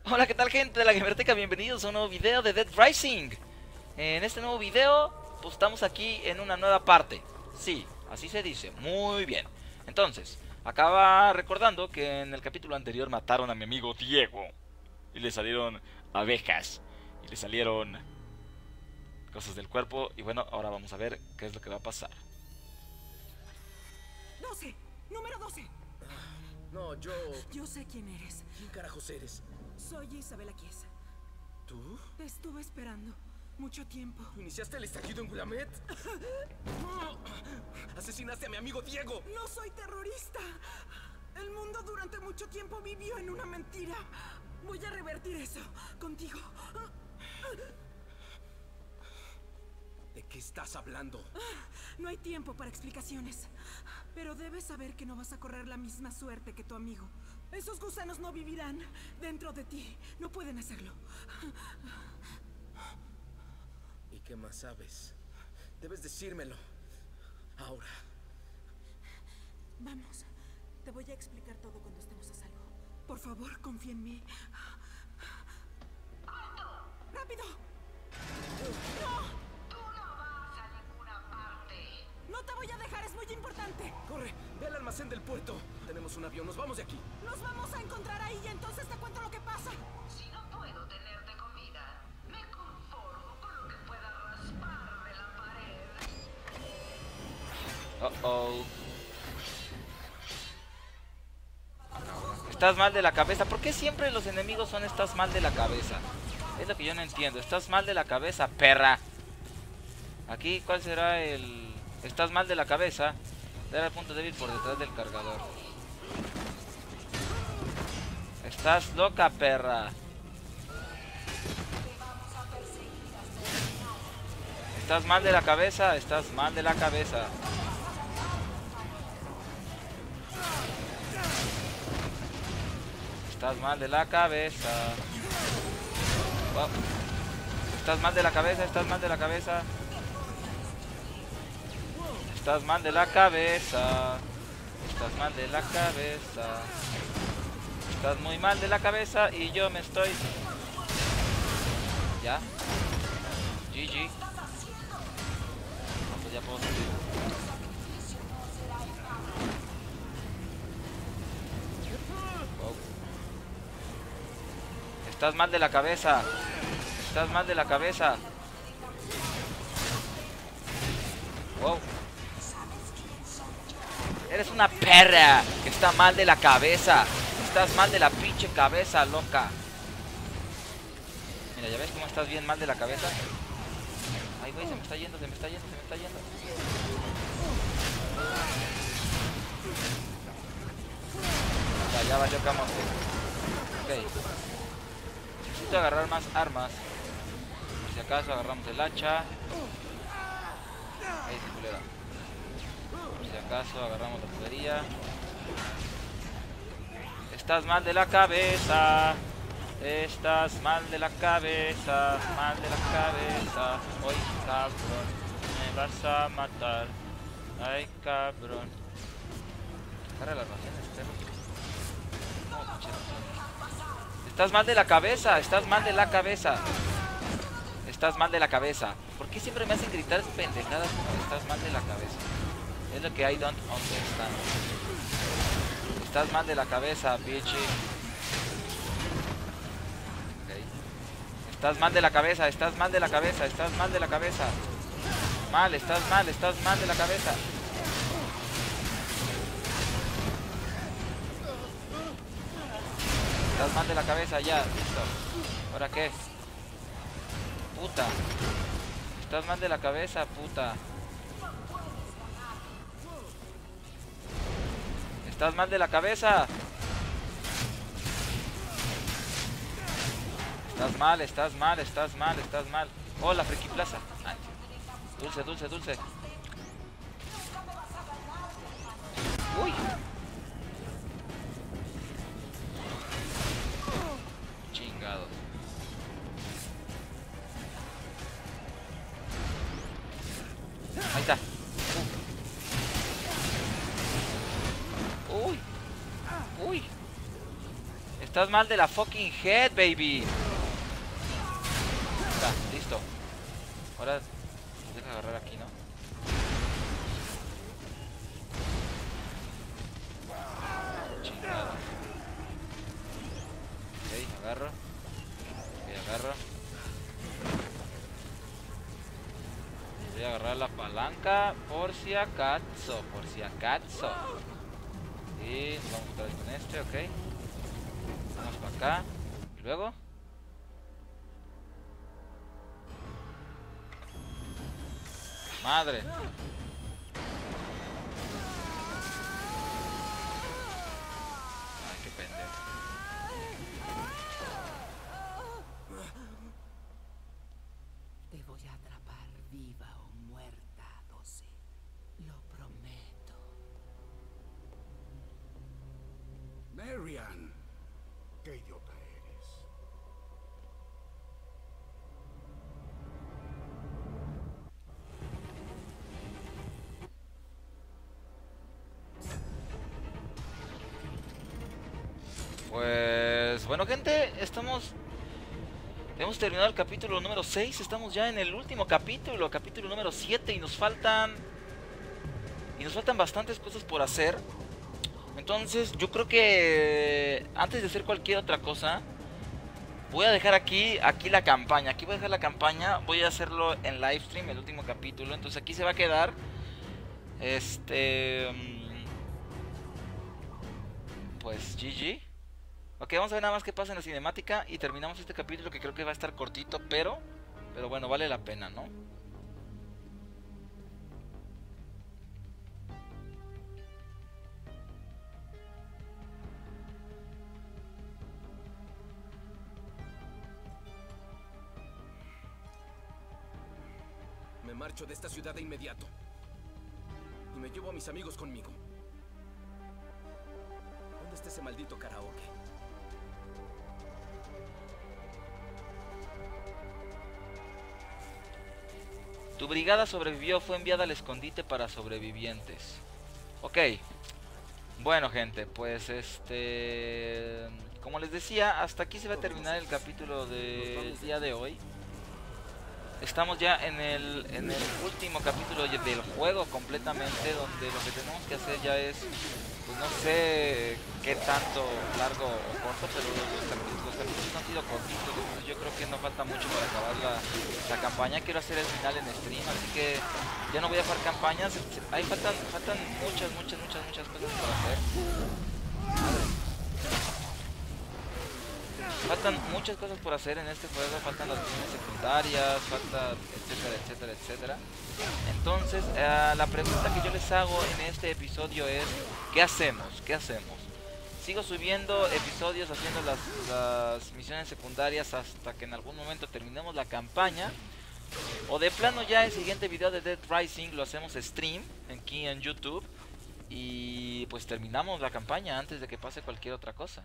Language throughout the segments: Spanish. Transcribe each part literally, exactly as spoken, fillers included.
Hola, ¿qué tal, gente de la Gamerteca? Bienvenidos a un nuevo video de Dead Rising. En este nuevo video, pues estamos aquí en una nueva parte. Sí, así se dice, muy bien. Entonces, acaba recordando que en el capítulo anterior mataron a mi amigo Diego. Y le salieron abejas. Y le salieron cosas del cuerpo. Y bueno, ahora vamos a ver qué es lo que va a pasar. doce, número doce. No, yo... Yo sé quién eres. ¿Quién carajos eres? Soy Isabela Kies. ¿Tú? Te estuve esperando mucho tiempo. ¿Iniciaste el estallido en Willamette? ¡Asesinaste a mi amigo Diego! No soy terrorista. El mundo durante mucho tiempo vivió en una mentira. Voy a revertir eso contigo. ¿De qué estás hablando? No hay tiempo para explicaciones. Pero debes saber que no vas a correr la misma suerte que tu amigo. Esos gusanos no vivirán dentro de ti. No pueden hacerlo. ¿Y qué más sabes? Debes decírmelo. Ahora. Vamos. Te voy a explicar todo cuando estemos a salvo. Por favor, confía en mí. ¡Rápido! ¡No! No te voy a dejar, es muy importante. ¡Corre! ¡Ve al almacén del puerto! Tenemos un avión, nos vamos de aquí. Nos vamos a encontrar ahí y entonces te cuento lo que pasa. Si no puedo tenerte con vida, me conformo con lo que pueda raspar de la pared. Oh, oh. Estás mal de la cabeza. ¿Por qué siempre los enemigos son estás mal de la cabeza? Es lo que yo no entiendo. Estás mal de la cabeza, perra. Aquí, ¿cuál será el...? Estás mal de la cabeza. Dar el punto débil por detrás del cargador. Estás loca, perra. Estás mal de la cabeza. Estás mal de la cabeza. Estás mal de la cabeza. Oh. Estás mal de la cabeza. Estás mal de la cabeza. Estás mal de la cabeza. Estás mal de la cabeza. Estás muy mal de la cabeza y yo me estoy... ¿Ya? G G. No, pues ya puedo subir. Oh. Estás mal de la cabeza. Estás mal de la cabeza. Wow. Eres una perra que está mal de la cabeza. Estás mal de la pinche cabeza, loca. Mira, ¿ya ves cómo estás bien mal de la cabeza? Ay, güey, se me está yendo, se me está yendo, se me está yendo. Ya, ya valió camote. Ok. Necesito agarrar más armas. Por si acaso agarramos el hacha. Ahí se culera. Por si acaso agarramos la tubería. Estás mal de la cabeza. Estás mal de la cabeza. Mal de la cabeza. Hoy, cabrón, me vas a matar. Ay, cabrón. Carga las raciones, perro. No, pinche razón. Estás mal de la cabeza. Estás mal de la cabeza. Estás mal de la cabeza. ¿Por qué siempre me hacen gritar pendejadas como estás mal de la cabeza? Es lo que I don't understand. Estás mal de la cabeza, bitch. Okay. Estás mal de la cabeza, estás mal de la cabeza, estás mal de la cabeza. Mal, estás mal, estás mal de la cabeza. Estás mal de la cabeza, ya, listo. ¿Ahora qué? Puta. Estás mal de la cabeza, puta. Estás mal de la cabeza. Estás mal, estás mal, estás mal, estás mal. Hola, Friki Plaza. Ay. Dulce, dulce, dulce. Uy. Chingados. Ahí está. Uh. Uy. Uy. Estás mal de la fucking head, baby. Está, listo. Ahora deja agarrar aquí, ¿no? Chingada. Ok, agarro. Ok, agarro. Voy a agarrar la palanca por si acaso. Por si acaso. Y nos vamos otra vez con este, ok. Vamos para acá. Y luego. Madre. Ay, qué pendejo. Te voy a atrapar viva o muerta, doce. Lo prometo. Marian, qué idiota eres. Pues bueno, gente, estamos... Hemos terminado el capítulo número seis. Estamos ya en el último capítulo, capítulo número siete. Y nos faltan... Y nos faltan bastantes cosas por hacer. Entonces yo creo que... Antes de hacer cualquier otra cosa, voy a dejar aquí, aquí la campaña. Aquí voy a dejar la campaña. Voy a hacerlo en live stream, el último capítulo. Entonces aquí se va a quedar. Este... Pues G G. Ok, vamos a ver nada más qué pasa en la cinemática y terminamos este capítulo que creo que va a estar cortito, pero... Pero bueno, vale la pena, ¿no? Me marcho de esta ciudad de inmediato. Y me llevo a mis amigos conmigo. ¿Dónde está ese maldito karaoke? Tu brigada sobrevivió, fue enviada al escondite para sobrevivientes. Ok. Bueno, gente, pues este... Como les decía, hasta aquí se va a terminar el capítulo del día de hoy. Estamos ya en el, en el último capítulo del juego completamente, donde lo que tenemos que hacer ya es, pues no sé qué tanto largo o corto, pero los capítulos, los capítulos han sido cortitos, entonces yo creo que no falta mucho para acabar la, la campaña. Quiero hacer el final en stream, así que ya no voy a dejar campañas. Ahí faltan, faltan muchas, muchas, muchas, muchas cosas por hacer. Faltan muchas cosas por hacer en este juego, faltan las misiones secundarias, falta etcétera, etcétera, etcétera. Entonces, eh, la pregunta que yo les hago en este episodio es, ¿qué hacemos? ¿Qué hacemos? ¿Sigo subiendo episodios haciendo las, las misiones secundarias hasta que en algún momento terminemos la campaña? ¿O de plano ya el siguiente video de Dead Rising lo hacemos stream aquí en YouTube y pues terminamos la campaña antes de que pase cualquier otra cosa?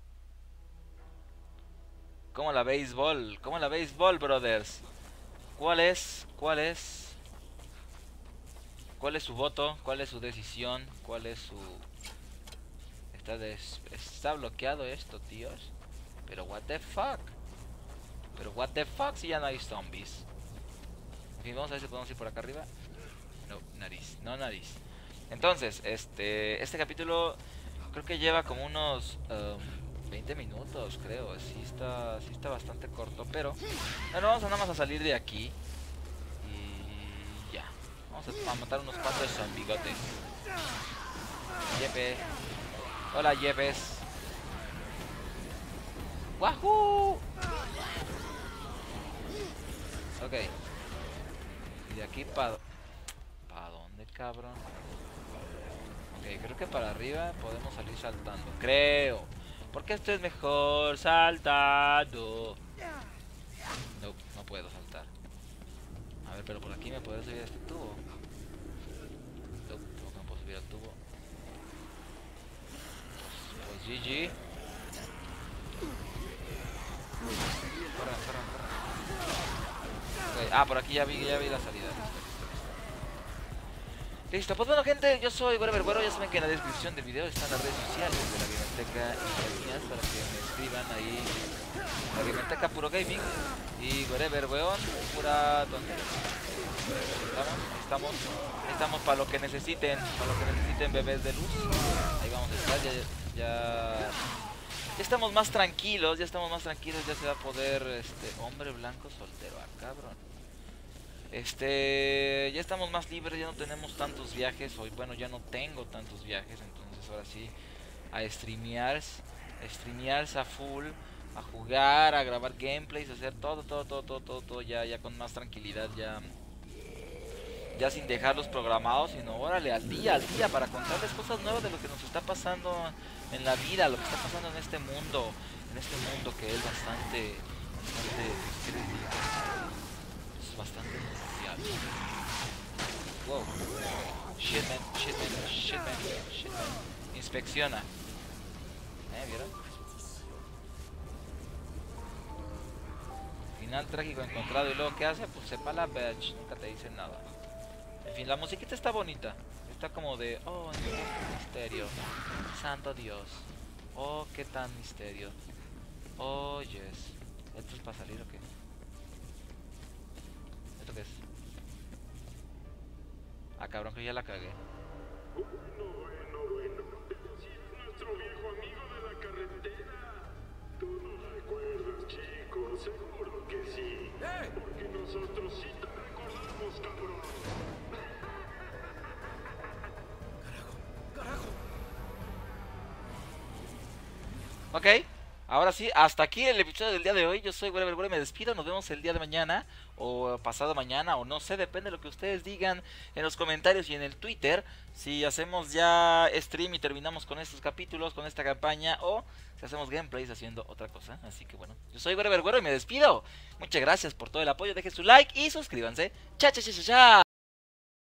¿Cómo la béisbol? ¿Cómo la béisbol, brothers? ¿Cuál es? ¿Cuál es? ¿Cuál es su voto? ¿Cuál es su decisión? ¿Cuál es su...? Está, des... Está bloqueado esto, tíos. Pero what the fuck? Pero what the fuck si ya no hay zombies. En fin, vamos a ver si podemos ir por acá arriba. No, nariz, no nariz. Entonces, este... Este capítulo creo que lleva como unos... Um, veinte minutos, creo. Sí está, sí está bastante corto, pero bueno, vamos a nada más a salir de aquí y ya. Vamos a, a matar unos cuantos zombigotes. Yepe. Hola, Yepes. ¡Wahoo! Ok. Y de aquí para... ¿Para dónde, cabrón? Ok, creo que para arriba podemos salir saltando. Creo. Porque esto es mejor saltando. No, no puedo saltar. A ver, pero por aquí me puedo subir a este tubo. No, no puedo subir al tubo. Pues, pues G G. Corran, corran, corran. Okay. Ah, por aquí ya vi, ya vi la salida. Listo, pues bueno gente, yo soy Wherever Güero, ya saben que en la descripción del video están las redes sociales de la Gamerteca y las mías para que me escriban ahí. La Gamerteca puro gaming y Wherever Weón pura tontería. Estamos, estamos, estamos para lo que necesiten, para lo que necesiten bebés de luz. Ahí vamos a estar, ya, ya, ya estamos más tranquilos, ya estamos más tranquilos, ya se va a poder, este, hombre blanco soltero, ah cabrón. Este, ya estamos más libres, ya no tenemos tantos viajes. Hoy, bueno, ya no tengo tantos viajes. Entonces ahora sí, a streamear, a streamear a full, a jugar, a grabar gameplays, a hacer todo, todo, todo, todo, todo, todo ya, ya con más tranquilidad, ya, ya sin dejarlos programados, sino órale, al día, al día, para contarles cosas nuevas de lo que nos está pasando en la vida, lo que está pasando en este mundo, en este mundo que es bastante, bastante, ¿qué les digo? Es bastante mundial. Wow. Shit man, shit man, shit man, shit man. Inspecciona. ¿Eh? ¿Vieron? Final trágico encontrado y luego ¿qué hace? Pues sepa la bitch, nunca te dicen nada. En fin, la musiquita está bonita. Está como de, oh, misterio. Santo Dios. Oh, qué tan misterio. Oh, yes. ¿Esto es para salir o qué? ¿Esto qué es? Ah, cabrón, que ya la cagué. Bueno, bueno, bueno. Ese sí es nuestro viejo amigo de la carretera. ¿Tú no recuerdas, chico? Seguro que sí. ¡Eh! Porque nosotros sí te recordamos, cabrón. ¡Carajo! Ok, ahora sí, hasta aquí el episodio del día de hoy. Yo soy Wherever Güero y me despido. Nos vemos el día de mañana o pasado mañana o no sé, depende de lo que ustedes digan en los comentarios y en el Twitter. Si hacemos ya stream y terminamos con estos capítulos, con esta campaña, o si hacemos gameplays haciendo otra cosa. Así que bueno, yo soy Wherever Güero y me despido. Muchas gracias por todo el apoyo, dejen su like y suscríbanse. Chao, chao, chao, chao.